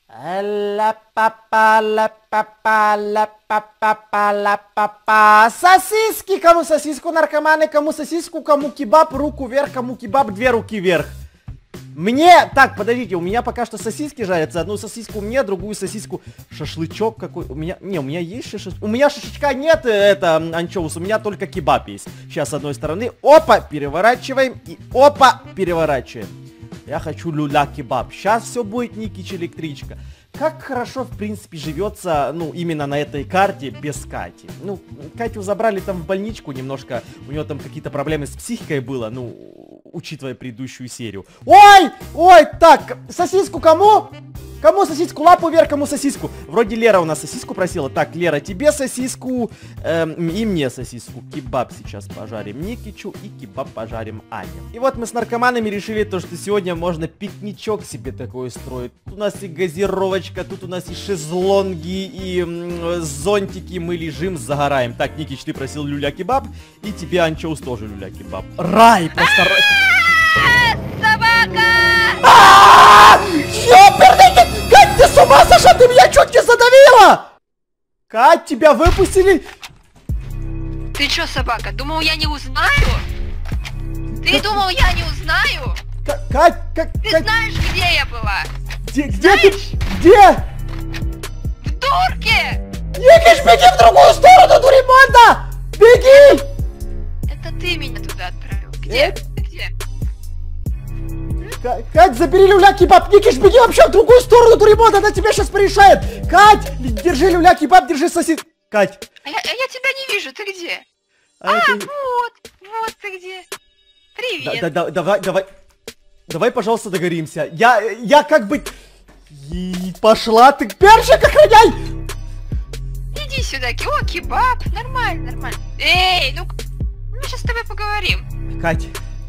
Сосиски, кому сосиску, наркоманы, кому сосиску, кому кебаб, руку вверх, кому кебаб, две руки вверх. Мне, так, подождите, у меня пока что сосиски жарятся, одну сосиску мне, другую сосиску, шашлычок какой, у меня есть шашлычок, у меня шашлычка нет, это, анчоус, у меня только кебаб есть. Сейчас с одной стороны, опа, переворачиваем, и опа, переворачиваем. Я хочу люля-кебаб, сейчас все будет Никич электричка. Как хорошо, в принципе, живется, ну, именно на этой карте без Кати. Ну, Катю забрали там в больничку немножко, у нее там какие-то проблемы с психикой было, ну, учитывая предыдущую серию. Ой, ой, так, сосиску кому? Кому сосиску? Лапу вверх, кому сосиску? Вроде Лера у нас сосиску просила. Так, Лера, тебе сосиску и мне сосиску. Кебаб сейчас пожарим Никичу и кебаб пожарим Ане. И вот мы с наркоманами решили то, что сегодня можно пикничок себе такой устроить. Тут у нас и газировочка, тут у нас и шезлонги, и зонтики. Мы лежим, загораем. Так, Никич, ты просил люля-кебаб, и тебе, Анчоус, тоже люля-кебаб. Рай, просто рай. Собака! Ёперный! Кать, ты с ума сошла? Ты меня чуть не задавила! Кать, тебя выпустили! Ты чё, собака, думал, я не узнаю? Ты думал, я не узнаю? Кать, Ты знаешь, где я была? Где ты? Где? В дурке! Никиш, беги в другую сторону, дуремонда! Беги! Это ты меня туда отправил. Где? Где? Кать, забери люля-кебаб! Никиш, беги вообще в другую сторону, дуремонда, она тебя сейчас порешает! Кать, держи люля-кебаб, держи сосиску! Кать! А я тебя не вижу, ты где? Это... вот ты где. Привет. Давай, пожалуйста, договоримся. Я как бы... И пошла ты, перчик охраняй! Иди сюда, о, кебаб, нормально. Эй, ну, мы сейчас с тобой поговорим. Кать,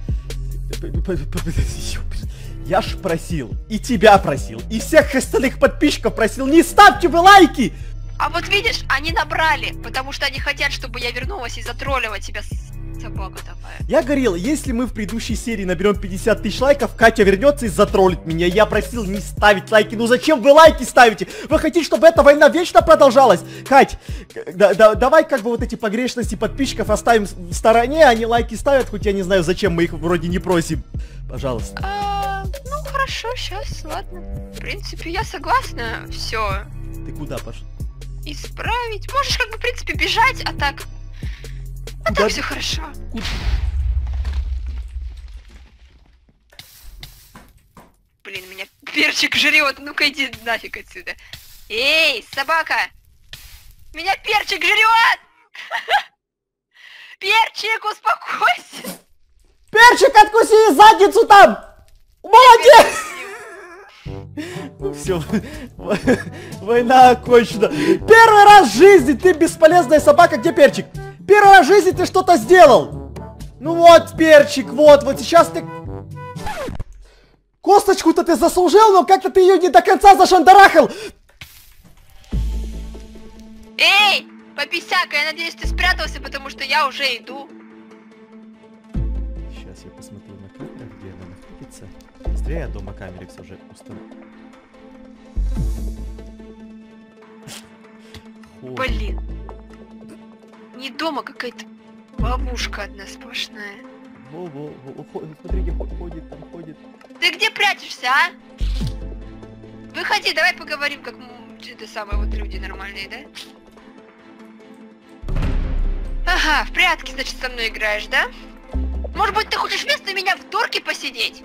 я ж просил, и тебя просил, и всех остальных подписчиков просил, не ставьте вы лайки! А вот видишь, они набрали, потому что они хотят, чтобы я вернулась и затроллила тебя, собака такая. Я говорил, если мы в предыдущей серии наберем 50 тысяч лайков, Катя вернется и затроллит меня. Я просил не ставить лайки. Ну зачем вы лайки ставите? Вы хотите, чтобы эта война вечно продолжалась? Кать, давай как бы вот эти погрешности подписчиков оставим в стороне. Они лайки ставят, хоть я не знаю, зачем мы их вроде не просим. Пожалуйста. Ну хорошо, сейчас, ладно. В принципе, я согласна, все. Ты куда пошел? Исправить. Можешь как бы, в принципе, бежать, а так... А так все хорошо. Блин, меня перчик жрет. Ну-ка иди нафиг отсюда. Эй, собака! Меня перчик жрет! Перчик, успокойся! Перчик, откуси задницу там! Молодец! Ну все, война окончена. Первый раз в жизни ты бесполезная собака, где перчик? Первый раз в жизни ты что-то сделал. Ну вот, перчик, вот сейчас ты... Косточку-то ты заслужил, но как-то ты ее не до конца зашандарахал. Эй, пописяка, я надеюсь, ты спрятался, потому что я уже иду. Сейчас я посмотрю на камерах, где она находится. Быстрее я дома камеры все же установлю. Блин. Не дома, какая-то ловушка одна сплошная. Смотрите, ходит. Ты где прячешься, а? Выходи, давай поговорим, как это самые вот люди нормальные, да? Ага, в прятки, значит, со мной играешь, да? Может быть, ты хочешь вместо меня в дурке посидеть?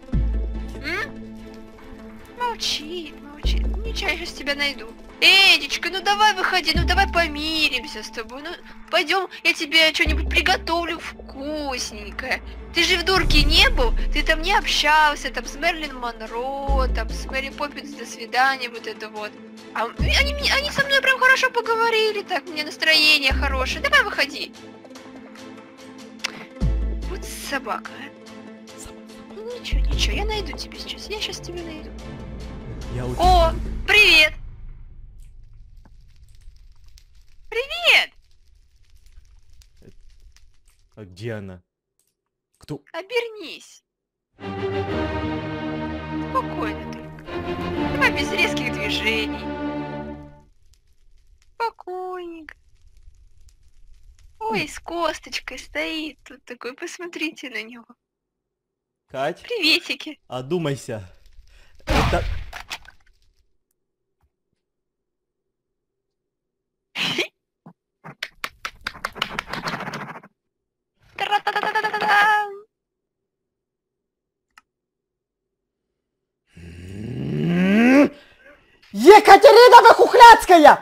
Молчи. Ничего, я сейчас тебя найду. Эдичка, ну давай выходи, ну давай помиримся с тобой. Ну, пойдем, я тебе что-нибудь приготовлю вкусненькое. Ты же в дурке не был? Ты там не общался, там с Мерлин Монро, там с Мэри Поппинс, до свидания, вот это вот. А они со мной прям хорошо поговорили, так, у меня настроение хорошее. Давай выходи. Вот собака, а. Ничего, я найду тебя сейчас, я сейчас тебя найду. О, привет! Привет! А где она? Кто? Обернись. Спокойно только. Давай без резких движений. движений. Спокойненько. Ой, с косточкой стоит тут такой, посмотрите на него. Кать, Приветики. одумайся. Это... Тра-та-та-та-та-та-та. Екатерина Выхухляцкая!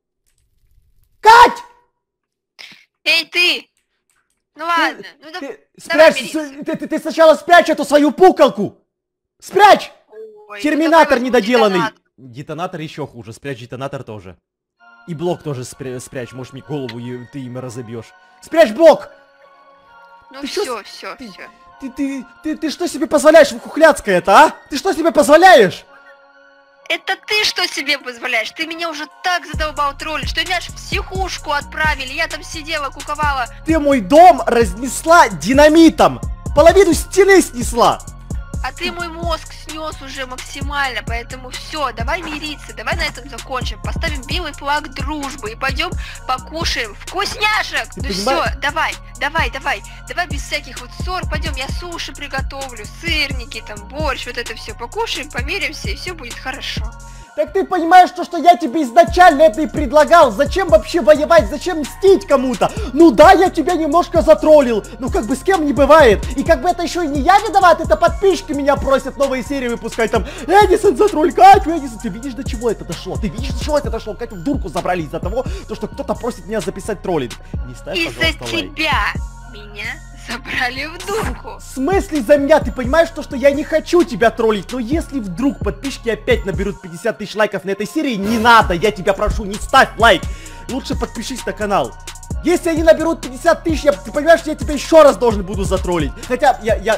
Кать! Эй, ты! Ну ладно, ну да... Спрячь, мириться. ты сначала спрячь эту свою пукалку! Спрячь! Ой, Терминатор ну давай возьму недоделанный! детонатор. Детонатор еще хуже, спрячь детонатор тоже. И блок тоже спрячь, может мне голову ты им разобьешь. Спрячь блок! Ну Ты все, чё все, все. Ты что себе позволяешь, Выхухляцкая-то, а? Ты что себе позволяешь? Это ты что себе позволяешь? Ты меня уже так задолбал троллить, что меня аж в психушку отправили. Я там сидела, куковала. Ты мой дом разнесла динамитом! Половину стены снесла! А ты мой мозг снес уже максимально, поэтому все, давай мириться, давай на этом закончим. Поставим белый флаг дружбы и пойдем покушаем вкусняшек. Ты Ну понимаешь- все, давай без всяких вот ссор. Пойдем, я суши приготовлю, сырники, там борщ, вот это все покушаем, помиримся и все будет хорошо. Так ты понимаешь, что я тебе изначально это и предлагал? Зачем вообще воевать? Зачем мстить кому-то? Ну да, я тебя немножко затроллил. Ну как бы с кем не бывает. И как бы это еще и не я виноват, это подписчики меня просят новые серии выпускать. Там, Эдисон, затролль Катю, Эдисон. Ты видишь, до чего это дошло? Ты видишь, до чего это дошло? Катю в дурку забрали из-за того, что кто-то просит меня записать троллинг. Не ставь, Из-за пожалуйста, лайк. тебя меня забрали в дурку. В смысле за меня? Ты понимаешь, что я не хочу тебя троллить? Но если вдруг подписчики опять наберут 50 тысяч лайков на этой серии, не надо, я тебя прошу, не ставь лайк. Лучше подпишись на канал. Если они наберут 50 тысяч, ты понимаешь, что я тебя еще раз должен буду затроллить. Хотя,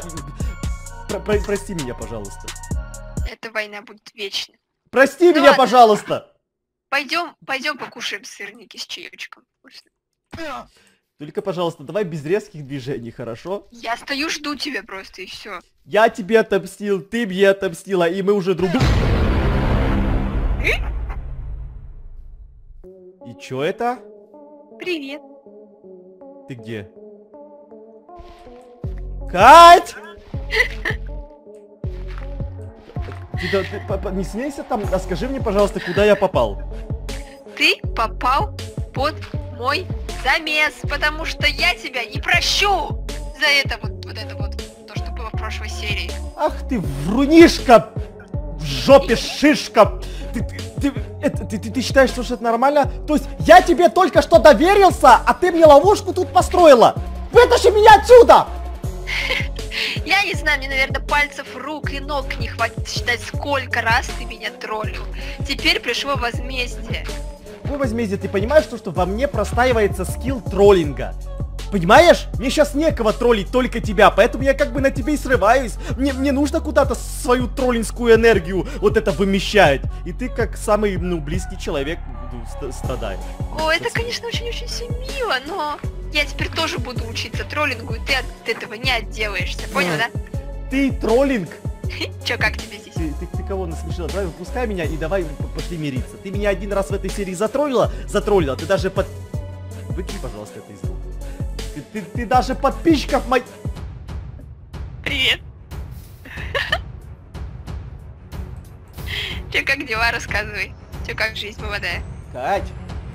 прости меня, пожалуйста. Эта война будет вечной. Прости Ну меня, ладно. пожалуйста. Пойдем покушаем сырники с чаечком. Только, пожалуйста, давай без резких движений, хорошо? Я стою, жду тебя просто и все. Я тебе отомстил, ты мне отомстила, и мы уже друг друга... И чё это? Привет. Ты где? Кать! Ты не смейся там, а скажи мне, пожалуйста, куда я попал? Ты попал под мой замес, потому что я тебя не прощу за это вот то, что было в прошлой серии. Ах ты врунишка! В жопе шишка! Ты считаешь, что это нормально? То есть я тебе только что доверился, а ты мне ловушку тут построила? Вытащи меня отсюда! Я не знаю, мне, наверное, пальцев, рук и ног не хватит считать, сколько раз ты меня троллил. Теперь пришло возмездие. Вы возьмите, ты понимаешь, что во мне простаивается скилл троллинга? Понимаешь? Мне сейчас некого троллить, только тебя, поэтому я как бы на тебе и срываюсь. Мне нужно куда-то свою троллинскую энергию вот это вымещать. И ты как самый, близкий человек страдаешь. О, это, конечно, очень-очень все мило, но я теперь тоже буду учиться троллингу, и ты от этого не отделаешься, понял, да? Ты троллинг? Чё, как тебе здесь? Ты кого насмешила? Давай выпускай меня и давай пошли мириться. Ты меня один раз в этой серии затроллила, ты даже под... Выкинь, пожалуйста, это из рук. Ты даже подписчиков моих... Привет. Чё, как дела, рассказывай. Чё, как жизнь молодая? Кать!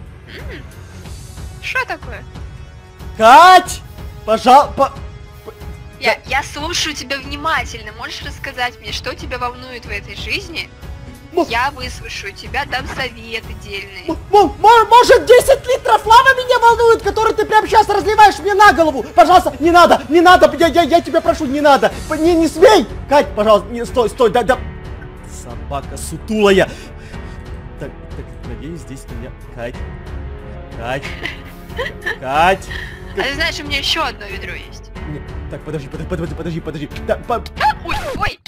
Что такое? Кать! Пожалуйста... Я слушаю тебя внимательно. Можешь рассказать мне, что тебя волнует в этой жизни? Я выслушаю тебя, дам советы дельные. Может 10 литров лавы меня волнует, который ты прямо сейчас разливаешь мне на голову? Пожалуйста, не надо, я тебя прошу, не надо. Не смей! Кать, пожалуйста, не, стой, да. Собака сутулая. Так, надеюсь, здесь меня... Кать. А ты знаешь, у меня еще одно ведро есть. Нет, так, подожди. Ой.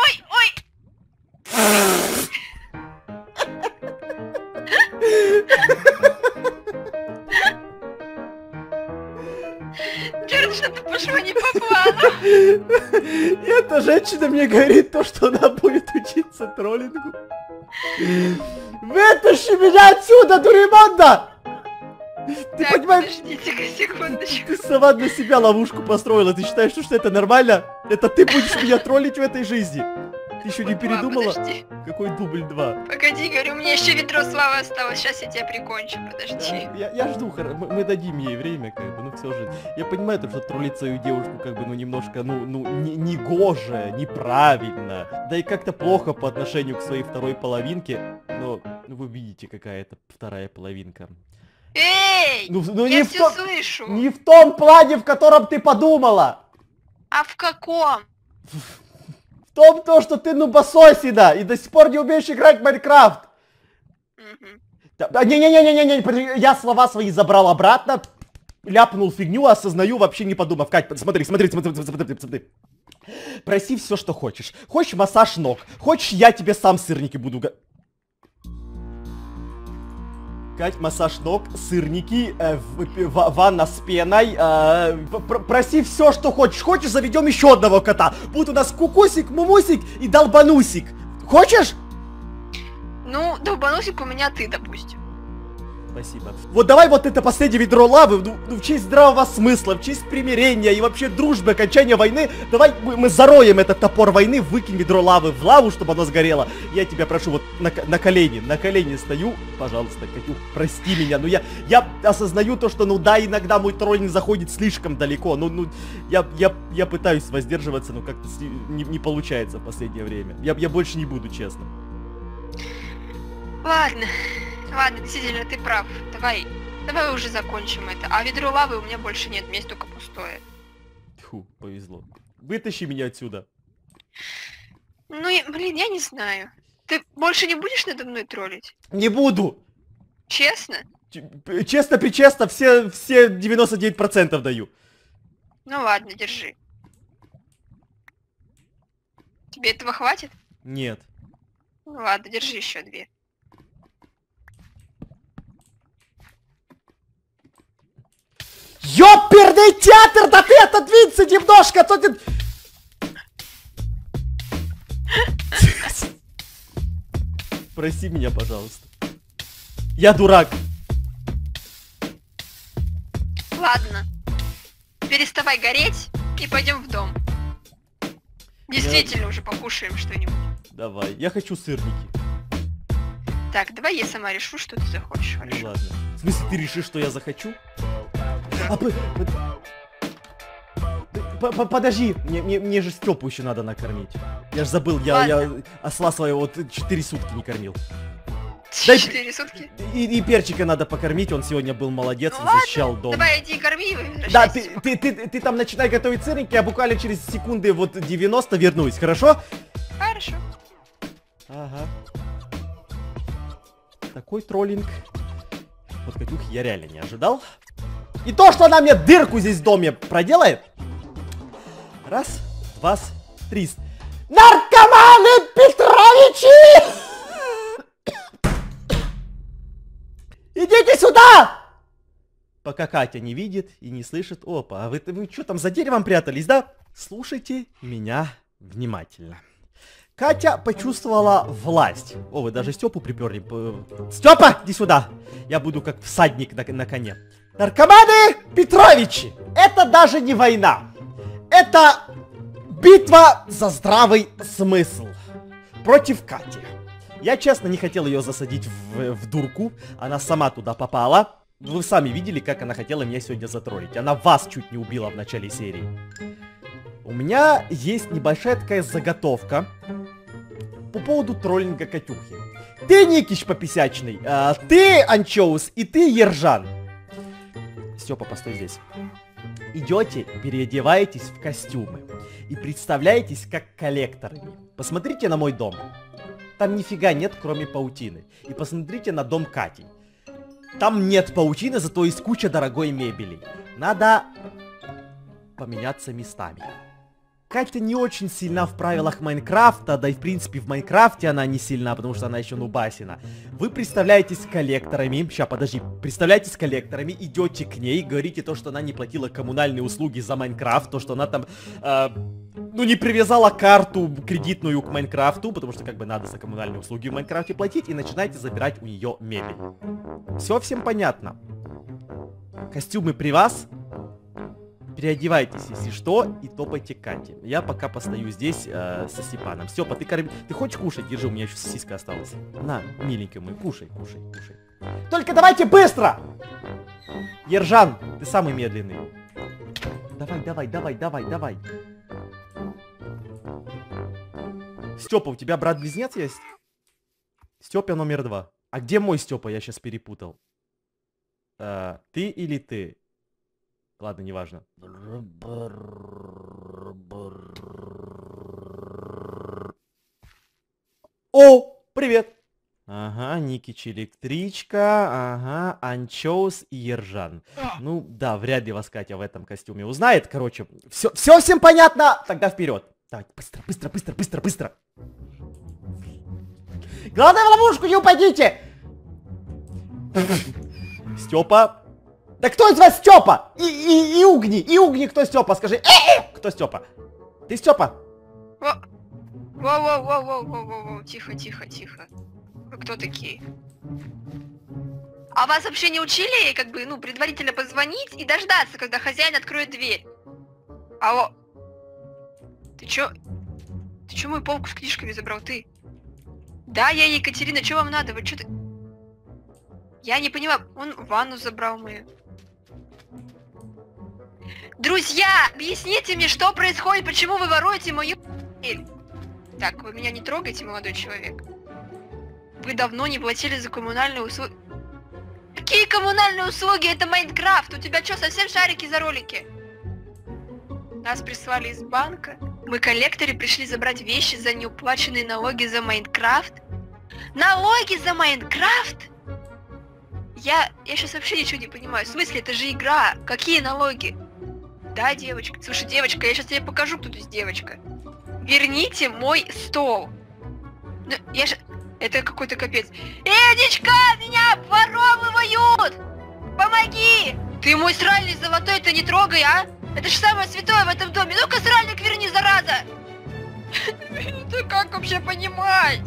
Черт, что-то пошло не по плану. Эта женщина мне говорит то, что она будет учиться троллингу. Вытащи меня отсюда, дуремонда! Ты Так, понимаешь, подождите-ка секундочку. ты сама для себя ловушку построила. Ты считаешь, что это нормально? Это ты будешь меня троллить в этой жизни? Ты еще не передумала? Подожди. Какой дубль 2? Погоди, говорю, у меня еще ведро славы осталось. Сейчас я тебя прикончу, подожди. Я жду, мы дадим ей время, как бы, ну все же. Я понимаю, то, что троллить свою девушку, как бы, ну немножко, не гоже, неправильно. Да и как-то плохо по отношению к своей второй половинке. Но вы видите, какая это вторая половинка. Эй! не Я все слышу. Не в том плане, в котором ты подумала. А в каком? В том то, что ты нубососина и до сих пор не умеешь играть в Майнкрафт. Не-не-не-не-не, я слова свои забрал обратно, ляпнул фигню, осознаю, вообще не подумав. Кать, смотри. Проси все, что хочешь. Хочешь массаж ног, хочешь я тебе сам сырники буду... Кать, массаж ног, сырники, ванна с пеной, проси все, что хочешь. Хочешь, заведем еще одного кота. Будет у нас кукусик, мумусик и долбанусик. Хочешь? Ну, долбанусик у меня ты, допустим. Спасибо. Вот давай вот это последнее ведро лавы, ну, в честь здравого смысла, в честь примирения и вообще дружбы, окончания войны. Давай мы зароем этот топор войны, выкинь ведро лавы в лаву, чтобы оно сгорело. Я тебя прошу, вот на колени стою. Пожалуйста, Катюх, прости меня. Ну я осознаю то, что, ну да, иногда мой троллинг заходит слишком далеко. Я пытаюсь воздерживаться, но как-то не получается в последнее время. Я больше не буду, честно. Ладно, действительно, ты прав. Давай уже закончим это. А ведро лавы у меня больше нет, у меня есть только пустое. Фу, повезло. Вытащи меня отсюда. Ну, блин, я не знаю. Ты больше не будешь надо мной троллить? Не буду! Честно? Честно-причестно, все 99% даю. Ну ладно, держи. Тебе этого хватит? Нет. Ну ладно, держи еще 2. Ёперный театр, да ты отодвинься немножко, а то ты... Прости меня, пожалуйста. Я дурак. Ладно. Переставай гореть и пойдем в дом. Действительно уже покушаем что-нибудь. Давай, я хочу сырники. Так, давай я сама решу, что ты захочешь. Ну ладно. В смысле, ты решишь, что я захочу? Подожди, мне же Стёпу еще надо накормить. Я ж забыл, я осла своего вот 4 сутки не кормил. 4 сутки? И перчика надо покормить, он сегодня был молодец, ну защищал дом. Давай иди корми его. Да, ты там начинай готовить сырники, я буквально через секунды вот 90 вернусь, хорошо? Хорошо. Ага. Такой троллинг. Вот Катюх я реально не ожидал. И то, что она мне дырку здесь в доме проделает. Раз, два, три. Наркоманы Петровичи! Идите сюда! Пока Катя не видит и не слышит. Опа, а вы что там за деревом прятались, да? Слушайте меня внимательно. Катя почувствовала власть. О, вы даже Степу приперли. Степа, иди сюда. Я буду как всадник на коне. Наркоманы Петровичи! Это даже не война. Это битва за здравый смысл. Против Кати. Я честно не хотел ее засадить в дурку. Она сама туда попала. Вы сами видели, как она хотела меня сегодня затроллить. Она вас чуть не убила в начале серии. У меня есть небольшая такая заготовка по поводу троллинга Катюхи. Ты, Никич пописячный, ты, Анчоус, и ты, Ержан. Степа, постой здесь. Идете, переодеваетесь в костюмы и представляетесь как коллекторами. Посмотрите на мой дом. Там нифига нет, кроме паутины. И посмотрите на дом Кати. Там нет паутины, зато есть куча дорогой мебели. Надо поменяться местами. Катя не очень сильна в правилах Майнкрафта, да и в принципе в Майнкрафте она не сильна, потому что она еще нубасина. Вы представляетесь коллекторами, сейчас подожди, представляетесь коллекторами, идете к ней, говорите то, что она не платила коммунальные услуги за Майнкрафт, то, что она там, ну не привязала карту кредитную к Майнкрафту, потому что как бы надо за коммунальные услуги в Майнкрафте платить, и начинаете забирать у нее мебель. Все всем понятно. Костюмы при вас? Переодевайтесь, если что, и топайте к Кате. Я пока постою здесь со Степаном. Степа, ты хочешь кушать? Держи, у меня еще сосиска осталась. На, миленький мой, кушай, кушай, кушай. Только давайте быстро! Ержан, ты самый медленный. Давай. Степа, у тебя брат-близнец есть? Степа номер 2. А где мой Степа? Я сейчас перепутал. Ты или ты? Ладно, неважно. О, привет! Ага, Никич электричка, ага, Анчоус и Ержан. Ну, да, вряд ли вас Катя в этом костюме узнает. Короче, все всем понятно? Тогда вперед. Так, быстро. Главное, в ловушку не упадите! Степа. Да кто из вас Степа? И Угни, кто Степа? Скажи. Кто Степа? Ты Степа? Воу, тихо. Вы кто такие? А вас вообще не учили, как бы, ну, предварительно позвонить и дождаться, когда хозяин откроет дверь? Алло. Ты чё мою полку с книжками забрал, ты? Да, я Екатерина, чё вам надо? Вы чё ты... Я не поняла, он ванну забрал мою. Друзья, объясните мне, что происходит, почему вы воруете мою... Так, вы меня не трогайте, молодой человек. Вы давно не платили за коммунальные услуги. Какие коммунальные услуги? Это Майнкрафт. У тебя что, совсем шарики за ролики? Нас прислали из банка. Мы, коллекторы, пришли забрать вещи за неуплаченные налоги за Майнкрафт. Налоги за Майнкрафт? Я сейчас вообще ничего не понимаю. В смысле, это же игра. Какие налоги? Да, девочка. Слушай, девочка, я сейчас тебе покажу, кто здесь девочка. Верните мой стол. Ну, я же... Это какой-то капец. Эдичка, меня обворовывают! Помоги! Ты мой сральник золотой-то не трогай, а? Это же самое святое в этом доме. Ну-ка, сральник верни, зараза! Ты как вообще понимать?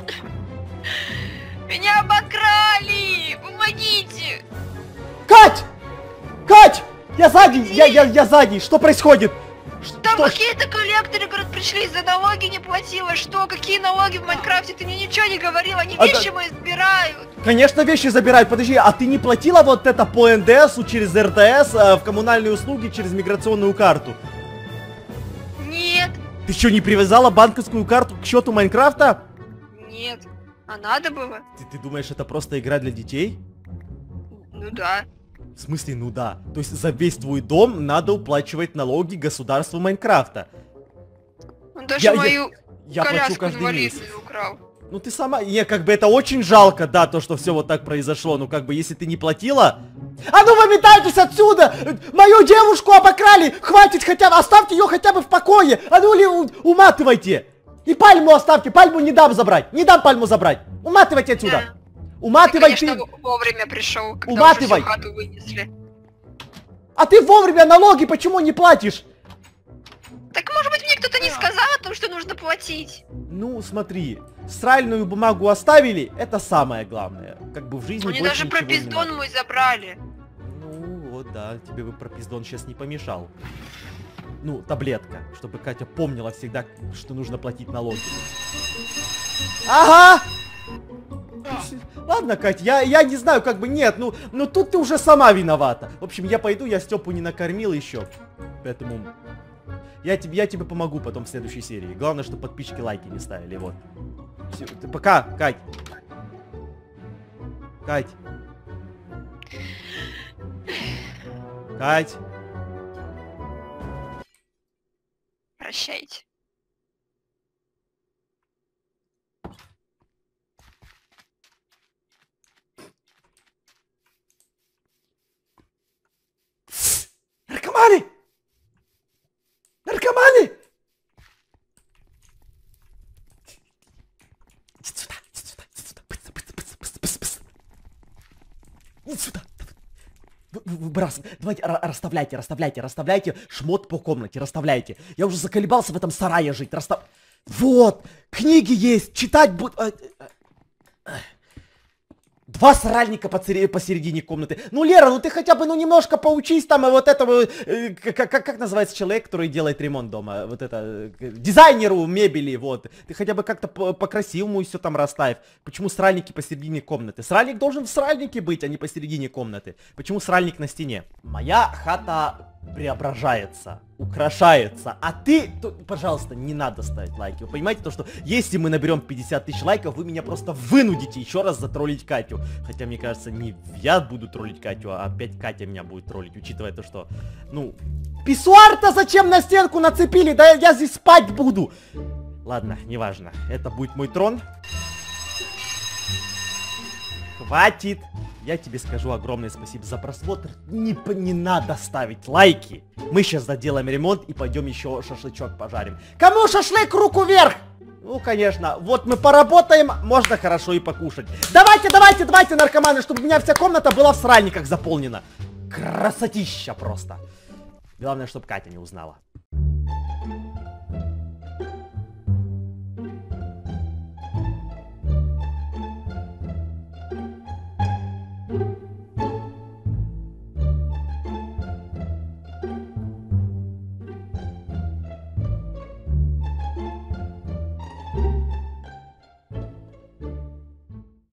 Меня обокрали! Помогите! Кать! Я сзади! Я сзади! Что происходит? Там какие-то коллекторы, говорят, пришли, за налоги не платила. Что? Какие налоги в Майнкрафте? Ты мне ничего не говорила, они вещи мои забирают. Конечно, вещи забирают. Подожди, а ты не платила вот это по НДСу через РТС в коммунальные услуги через миграционную карту? Нет. Ты что, не привязала банковскую карту к счету Майнкрафта? Нет. А надо было? Ты думаешь, это просто игра для детей? Ну да. В смысле, ну да. То есть за весь твой дом надо уплачивать налоги государству Майнкрафта. Он даже мою коляску каждый месяц украл. Ну ты сама... Не, как бы это очень жалко, да, то, что все вот так произошло. Ну как бы, если ты не платила... А ну выметайтесь отсюда! Мою девушку обокрали! Хватит хотя бы... Оставьте ее хотя бы в покое! А ну уматывайте! И пальму оставьте! Пальму не дам забрать! Не дам пальму забрать! Уматывайте отсюда! Да. Уматывай ты! Конечно, вовремя пришел, когда уматывай. уже всю хату вынесли. А ты вовремя налоги почему не платишь? Так может быть мне кто-то не сказал о том, что нужно платить? Ну смотри, сральную бумагу оставили, это самое главное. Как бы в жизни они даже пропиздон мой забрали. Ну вот да, тебе бы пропиздон сейчас не помешал. Ну, таблетка, чтобы Катя помнила всегда, что нужно платить налоги. Ага! Ладно, Катя, я не знаю, как бы нет, ну тут ты уже сама виновата. В общем, я пойду, я Степу не накормил еще. Поэтому я тебе помогу потом в следующей серии. Главное, чтобы подписчики лайки не ставили, вот. Все, пока, Кать. Кать. Кать. Прощайте. Наркоманы! Наркоманы! сюда. Давайте, расставляйте шмот по комнате, расставляйте. Я уже заколебался в этом сарае жить. Вот, книги есть, читать буду. 2 сральника посередине комнаты. Ну, Лера, ну ты хотя бы, ну, немножко поучись там, вот этого, как называется человек, который делает ремонт дома? Вот это, дизайнеру мебели, вот. Ты хотя бы как-то по-красивому все там расставь. Почему сральники посередине комнаты? Сральник должен в сральнике быть, а не посередине комнаты. Почему сральник на стене? Моя хата преображается, украшается. А ты, пожалуйста, не надо ставить лайки. Вы понимаете, то, что если мы наберем 50 тысяч лайков, вы меня просто вынудите еще раз затроллить Катю. Хотя, мне кажется, не я буду троллить Катю, а опять Катя меня будет троллить, учитывая то, что, ну, писсуар-то зачем на стенку нацепили? Да я здесь спать буду. Ладно, неважно. Это будет мой трон. Хватит. Я тебе скажу огромное спасибо за просмотр. Не надо ставить лайки. Мы сейчас заделаем ремонт и пойдем еще шашлычок пожарим. Кому шашлык, руку вверх! Ну, конечно. Вот мы поработаем, можно хорошо и покушать. Давайте, наркоманы, чтобы у меня вся комната была в сральниках заполнена. Красотища просто. Главное, чтобы Катя не узнала.